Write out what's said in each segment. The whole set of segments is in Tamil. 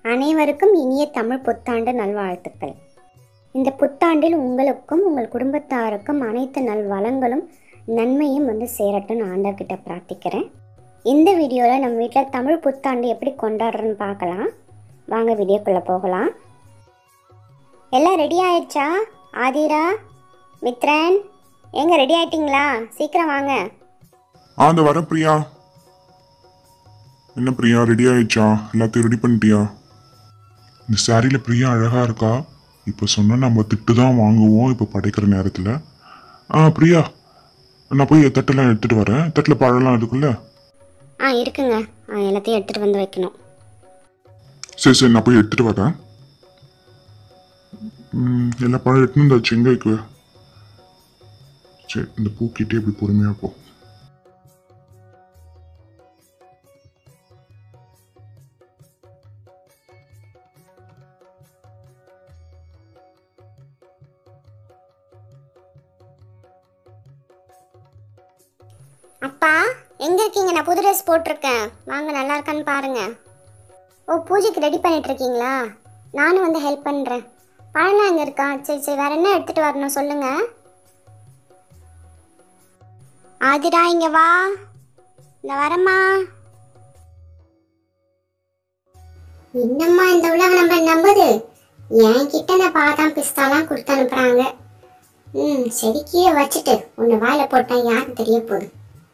அனைவருக்கும் இனிய தமிழ் புத்தாண்டு நல்வாழ்த்துக்கள். இந்த புத்தாண்டில் உங்களுக்கும் உங்கள் குடும்பத்தாருக்கும் அனைத்து நல்வளங்களும் நன்மையும் சேரட்டும் ஆண்டவர்கிட்ட பிரார்த்திக்கிறேன். இந்த வீடியோவில் நம்ம வீட்டில் தமிழ் புத்தாண்டு எப்படி கொண்டாடுறோன்னு பார்க்கலாம். வாங்க வீடியோக்குள்ளே போகலாம். எல்லாம் ரெடி ஆயிடுச்சா? ஆதிரா, மித்ரன், எங்கே ரெடி ஆயிட்டிங்களா? சீக்கிரம் வாங்க. அந்த வர பிரியா. என்ன பிரியா, ரெடி ஆயிடுச்சா? எல்லாத்தையும் ரெடி பண்ணிட்டியா? இந்த சாரியில் பிரியா அழகா இருக்கா. இப்போ சொன்னால் நம்ம திட்டு தான் வாங்குவோம் இப்போ படைக்கிற நேரத்தில். பிரியா, நான் போய் தட்டெல்லாம் எடுத்துகிட்டு வரேன். தட்டில் பழம்லாம் இருக்குல்ல? இருக்குங்க. எல்லாத்தையும் எடுத்துகிட்டு வந்து வைக்கணும். சரி சரி, நான் போய் எடுத்துகிட்டு வரேன். எல்லா பழம் எடுத்துன்னு வந்தாச்சு. எங்கே வைக்குவேன்? சரி, இந்த பூக்கிட்டே இப்படி பொறுமையாக போ. அப்பா, எங்கே இருக்கீங்க? நான் புது ட்ரெஸ் போட்டிருக்கேன். வாங்க, நல்லா இருக்கான்னு பாருங்க. ஓ, பூஜைக்கு ரெடி பண்ணிட்டு இருக்கீங்களா? நானும் ஹெல்ப் பண்ணுறேன். பழம்லாம் எங்கே இருக்கா? சரி சரி, வேற என்ன எடுத்துகிட்டு வரணும் சொல்லுங்க. ஆதிரா, இங்கே வா. இந்த வரம்மா. என்னம்மா இந்த உலகம் நம்ம நம்புது? என்கிட்ட இந்த பாதாம் பிஸ்தாலாம் கொடுத்து அனுப்புகிறாங்க. சரி, கீழே வச்சுட்டு ஒன்று வாயில் போட்டால் யாருக்கு தெரிய போகுது?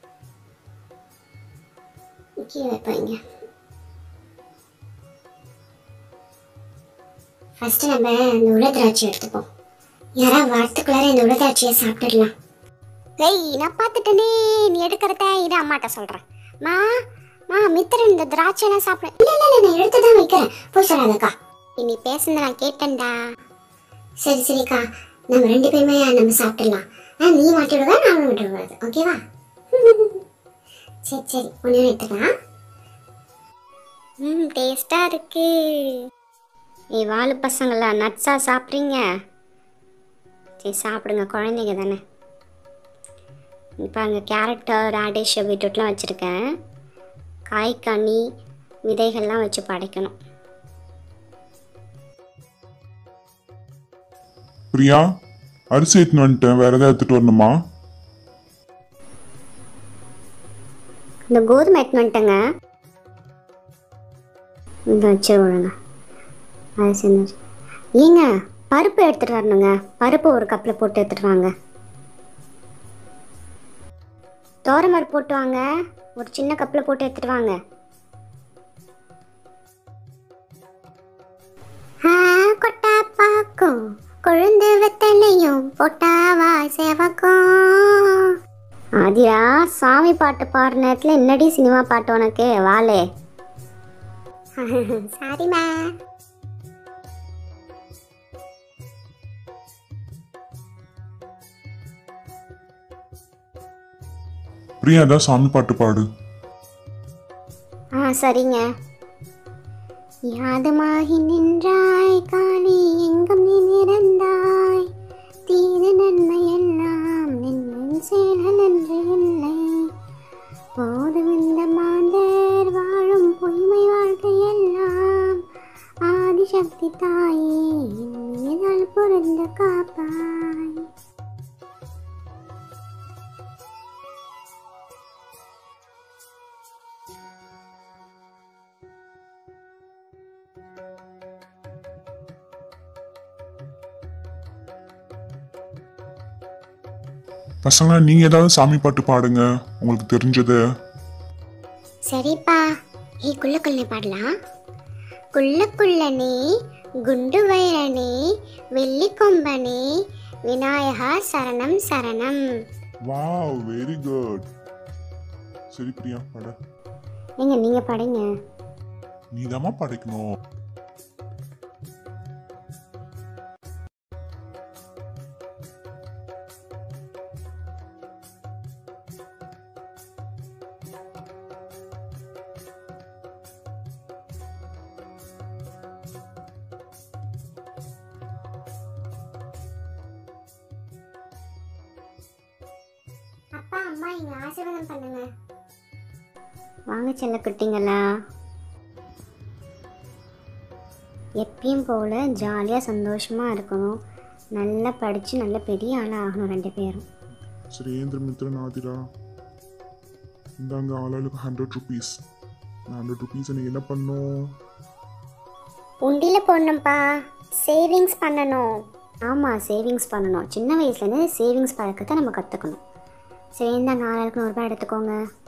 கீழே வைப்பாங்க. ஃபர்ஸ்ட் நம்ம இந்த உலர்திராட்சி எடுத்துப்போம். யாராவது வரத்துக்குள்ளார இந்த உலர்திராட்சியை சாப்பிட்டுடலாம். நான் பார்த்துட்டேனே, நீ எடுக்கிறத இது அம்மாட்ட சொல்கிறேன். மித்திரன் இந்த திராட்சையெல்லாம் சாப்பிட. இல்லை நான் எடுத்து தான் வைக்கிறேன். போய் சொல்லாதக்கா. நீ பேசுனத நான் கேட்டேன்டா. சரி சரிக்கா, நம்ம ரெண்டு பேருமே நம்ம சாப்பிட்டுடலாம். நீ மாட்டி விடுவா, நானும் விட்டு விடுவாது. ஓகேவா? சரி சரி, ஒன்று எடுத்துக்கலாம். டேஸ்டாக இருக்கு. வாழு பசங்களா, நட்ஸா சாப்பிட்றீங்க? சரி சாப்பிடுங்க, குழந்தைங்க தானே. இப்போ அங்கே கேரட்டு, ரேடிஷ், பீட்ரூட்லாம் வச்சுருக்கேன். காய்கனி விதைகள்லாம் வச்சு படைக்கணும். பிரியா, அரிசி எடுத்துன்னு வந்துட்டேன். வேற ஏதாவது எடுத்துட்டு வரணுமா? இந்த கோதுமை எடுத்துன்னு வந்துட்டேங்க. இந்த வச்சு விடுங்க. அது செஞ்சு ஏங்க, பருப்பு எடுத்துகிட்டு வரணுங்க. பருப்பு ஒரு கப்பில் போட்டு எடுத்துகிட்டு வாங்க. தோரம்பருப்பு போட்டு வாங்க. ஒரு சின்ன கப்பில் போட்டு எடுத்துகிட்டு வாங்க. கொட்டா பாக்கும் கொழுந்து வெத்தலையும் பொட்டாவா சேவக்கும். ஆதிரா, சாமி பாட்டு பாடுற நேரத்தில் என்னடி சினிமா பாட்டு உனக்கு? வாளே. சாரிம்மா. பிரியா தான் சாமி பாட்டு பாடு. சரிங்க. யாதுமாகி நின்றாய் காளி, எங்கும் நீ நிறந்தாய். தீது நன்மை எல்லாம் நின் செயல் என்று இல்லை. போதும் இந்த மாந்தர் வாழும் பொய்மை வாழ்க்கை எல்லாம். ஆதிசக்தி தாயே, மீதால் பொருந்த காப்பாய். பசங்களா, நீங்க ஏதாவது சாமி பாட்டு பாடுங்க, உங்களுக்கு தெரிஞ்சது. சரிப்பா. குள்ள பாடலாம். குள்ளனே, குண்டு வைரனே, வெள்ளி கொம்பனே, விநாயகா சரணம் சரணம். Wow, very good. சரி பிரியா, பாட. நீங்க பாடுங்க. நீதாம்மா படைக்கணும். அப்பா, அம்மா, இங்க ஆசீர்வாதம் பண்ணுங்க. வாங்க செல்ல குட்டிங்களா. எப்பயும் போல் ஜாலியாக சந்தோஷமாக இருக்கணும். நல்லா படித்து நல்ல பெரிய ஆளாக ஆகணும் 2 பேரும். சுரேந்திர மித்ரன் ஆதிரா, இந்தாங்க ஆளாளுக்கு 100 ருபீஸ். 100 ருபீஸ் நீ என்ன பண்ணும்? உண்டியில் போடணும்ப்பா, சேவிங்ஸ் பண்ணணும். ஆமாம், சேவிங்ஸ் பண்ணணும். சின்ன வயசுலேருந்து சேவிங்ஸ் பழக்கத்தை நம்ம கற்றுக்கணும். சரி, இந்தாங்க ஆளாளுக்கு 100 ரூபாய் எடுத்துக்கோங்க.